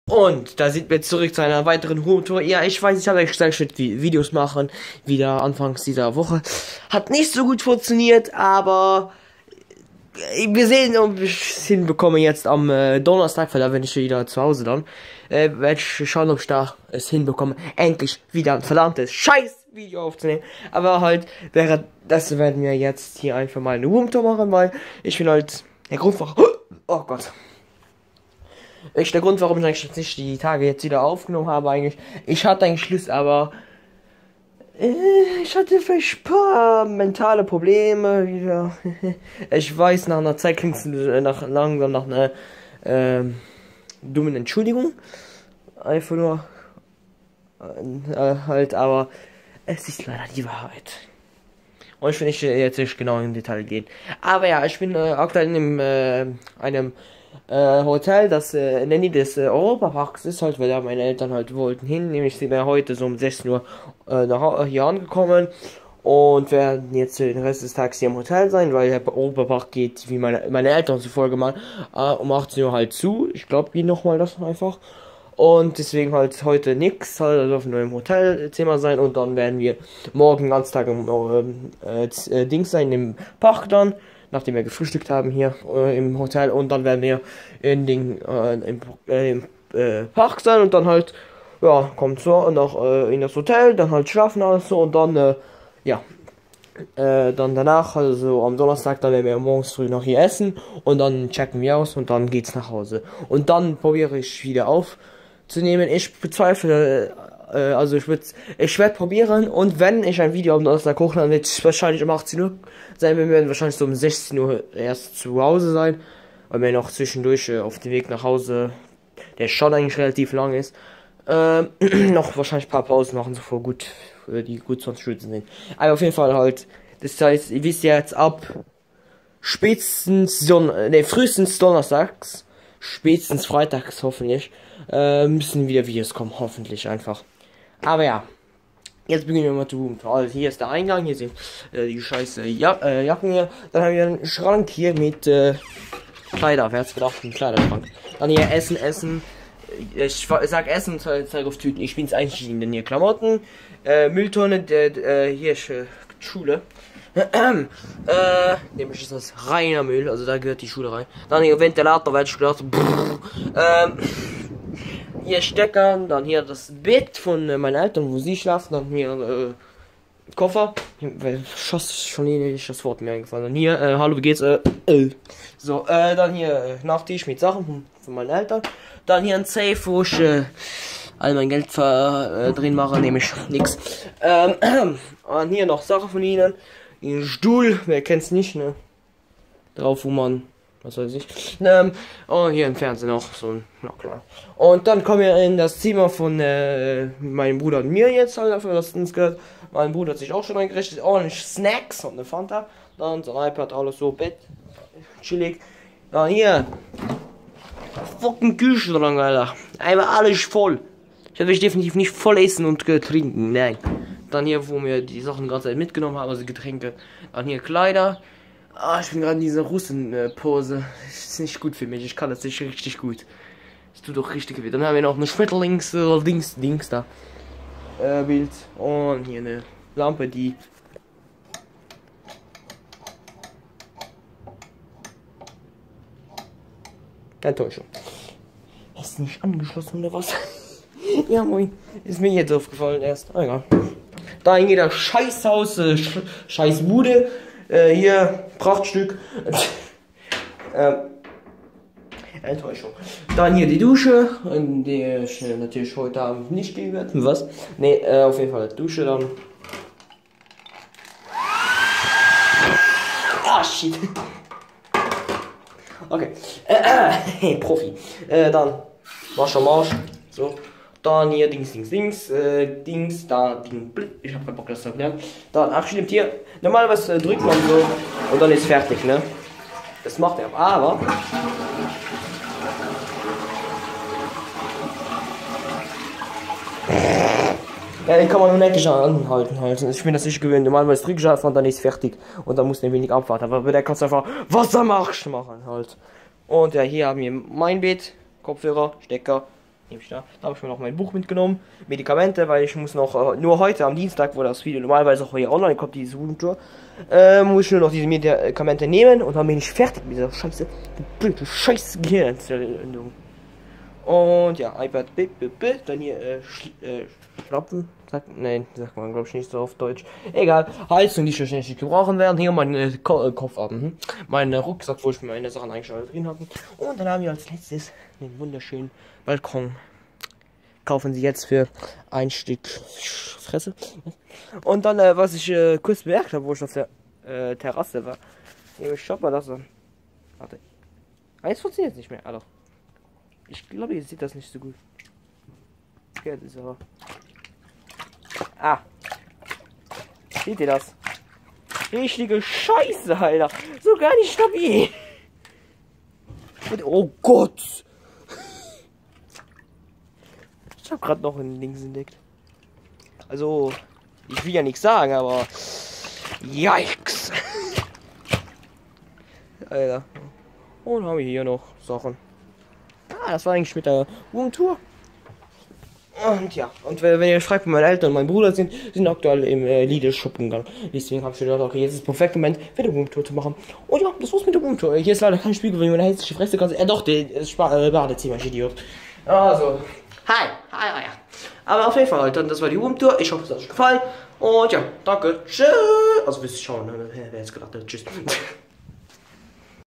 Und da sind wir zurück zu einer weiteren Home-Tour. Ja, ich weiß, ich habe euch gesagt, ich würde Videos machen, wieder anfangs dieser Woche. Hat nicht so gut funktioniert, aber wir sehen, ob ich es hinbekomme jetzt am Donnerstag, weil da bin ich wieder zu Hause dann. Werde ich schauen, ob ich da es hinbekomme, endlich wieder ein verdammtes Scheiß-Video aufzunehmen. Aber halt, das werden wir jetzt hier einfach mal eine Home-Tour machen, weil ich will halt, der Grund warum, oh Gott. Der Grund, warum ich eigentlich jetzt nicht die Tage jetzt wieder aufgenommen habe, eigentlich, ich hatte eigentlich Schluss, aber ich hatte vielleicht ein paar mentale Probleme wieder. Ich weiß, nach einer Zeit klingt es langsam nach einer dummen Entschuldigung. Einfach nur halt, aber es ist leider die Wahrheit. Und ich will nicht jetzt nicht genau im Detail gehen. Aber ja, ich bin aktuell in einem Hotel, das in der Nähe des Europaparks ist, halt, weil da meine Eltern halt wollten hin. Nämlich sind wir heute so um 16 Uhr hier angekommen und werden jetzt den Rest des Tages hier im Hotel sein, weil der Europapark geht, wie meine Eltern zufolge mal, um 18 Uhr halt zu. Ich glaube, die nochmal das einfach. Und deswegen halt heute nix, halt, also nur im Hotelzimmer sein und dann werden wir morgen den ganzen Tag im Dings sein, im Park dann, nachdem wir gefrühstückt haben hier im Hotel, und dann werden wir in den im Park sein und dann halt, ja, kommt so noch in das Hotel, dann halt schlafen alles so und dann, ja, dann danach, also am Donnerstag, dann werden wir morgens früh noch hier essen und dann checken wir aus und dann geht's nach Hause. Und dann probiere ich wieder aufzunehmen. Ich bezweifle, also ich werde probieren, und wenn ich ein Video am Donnerstag hochlade, wird es wahrscheinlich um 18 Uhr sein. Wir werden wahrscheinlich so um 16 Uhr erst zu Hause sein, weil wir noch zwischendurch auf dem Weg nach Hause, der schon eigentlich relativ lang ist, noch wahrscheinlich ein paar Pausen machen, so vor gut, die gut 20 Stunden sind. Aber auf jeden Fall halt, das heißt, ihr wisst ja jetzt ab frühestens donnerstags, spätestens freitags hoffentlich, müssen wieder Videos kommen, hoffentlich einfach. Aber ja, jetzt beginnen wir mal zu boomen. Also hier ist der Eingang, hier sind die scheiße Jacken hier. Dann haben wir einen Schrank hier mit Kleider, wer hat's gedacht, ein Kleiderschrank. Dann hier Essen. Ich sag Essen, zeig auf Tüten. Ich bin's eigentlich in den hier Klamotten. Mülltonne, hier ist Schule. Nämlich ist das reiner Müll, also da gehört die Schule rein. Dann hier Ventilator, weil ich gedacht, hier Stecker, dann hier das Bett von meinen Eltern, wo sie schlafen, dann hier Koffer, schon nicht das Wort mir eingefallen. Dann hier, hallo, wie geht's? So, dann hier Nachtisch mit Sachen von meinen Eltern. Dann hier ein Safe, wo ich all mein Geld drin mache, nämlich nix. Und hier noch Sachen von ihnen. Ein Stuhl, wer kennt's nicht, ne? Drauf, wo man, was weiß ich. Und hier im Fernsehen noch, so, na klar. Und dann kommen wir in das Zimmer von meinem Bruder und mir jetzt, halt, dafür, dass uns gehört. Mein Bruder hat sich auch schon eingerichtet, ordentlich Snacks und eine Fanta. Dann so ein iPad, alles so, Bett, chillig. Dann hier, fucking Kühlschrank, Alter. Einmal alles voll. Ich werde definitiv nicht voll essen und trinken, nein. Dann hier, wo wir die Sachen die ganze Zeit mitgenommen haben, also Getränke. Dann hier Kleider. Ich bin gerade in dieser Russen-Pose. Das ist nicht gut für mich, ich kann das nicht richtig gut. Das tut doch richtig weh. Dann haben wir noch eine Schmetterlings-Dings da. Bild. Und hier eine Lampe, die... Enttäuschung. Ist nicht angeschlossen oder was? Ja, moin. Ist mir jetzt aufgefallen erst. Egal. Da in jeder Scheißhaus, Scheißbude. Hier, Prachtstück. Enttäuschung. Dann hier die Dusche, in der ich natürlich heute Abend nicht gehen werde. Was? Ne, auf jeden Fall Dusche dann. Ah, shit. Okay. Profi. Dann Marsch. So. Dann hier Dings, da Ding, ich hab keinen Bock, das zu erklären. Dann abstimmt hier. Normalerweise drückt man so und dann ist fertig, ne? Das macht er, aber ja, den kann man nur nicht anhalten halt. Ich bin das nicht gewöhnt. Normalerweise drückt ich einfach und dann ist fertig. Und dann muss der wenig abwarten. Aber bei der kannst du einfach Wassermarsch machen halt. Und ja, hier haben wir mein Bett, Kopfhörer, Stecker, nehme ich da. Da habe ich mir noch mein Buch mitgenommen. Medikamente, weil ich muss noch, nur heute am Dienstag, wo das Video normalerweise auch hier online kommt, diese Roomtour, muss ich nur noch diese Medikamente nehmen und dann bin ich fertig mit dieser Scheiße. Du blöde Scheiße Gehirnentzündung. Und ja, iPad, dann hier, Schlappen, nein, sagt man glaube ich nicht so auf Deutsch. Egal, Heizung, die schon nicht gebrauchen werden. Hier mein Kofferraum, mein Rucksack, wo ich meine Sachen eigentlich alle drin habe. Und dann haben wir als letztes den wunderschönen Balkon. Kaufen sie jetzt für ein Stück Fresse. Und dann, was ich kurz bemerkt habe, wo ich auf der Terrasse war. Ich schau mal das an. Warte. Jetzt funktioniert es nicht mehr, Alter. Ich glaube, ihr seht das nicht so gut. Okay, das ist aber. Ah. Seht ihr das? Richtige Scheiße, Alter. So gar nicht stabil. Und, oh Gott. Ich habe gerade noch ein Links entdeckt. Also, ich will ja nichts sagen, aber. Yikes. Alter. Und haben wir hier noch Sachen. Ah, das war eigentlich mit der Roomtour. Und ja, und wenn ihr fragt, wo meine Eltern und mein Bruder sind aktuell im Lidl shoppen gegangen. Deswegen habe ich gedacht, okay, jetzt ist das perfekte Moment, für die Roomtour zu machen. Und ja, das war's mit der Roomtour. Hier ist leider kein Spiegel, wenn ich meine hässliche Fresse kann. Doch, das Badezimmer, ich Idiot. Also, hi, ja. Aber auf jeden Fall, dann, das war die Roomtour. Ich hoffe, es hat euch gefallen. Und ja, danke, tschüss. Also, bis schauen, wer jetzt gedacht hat, tschüss.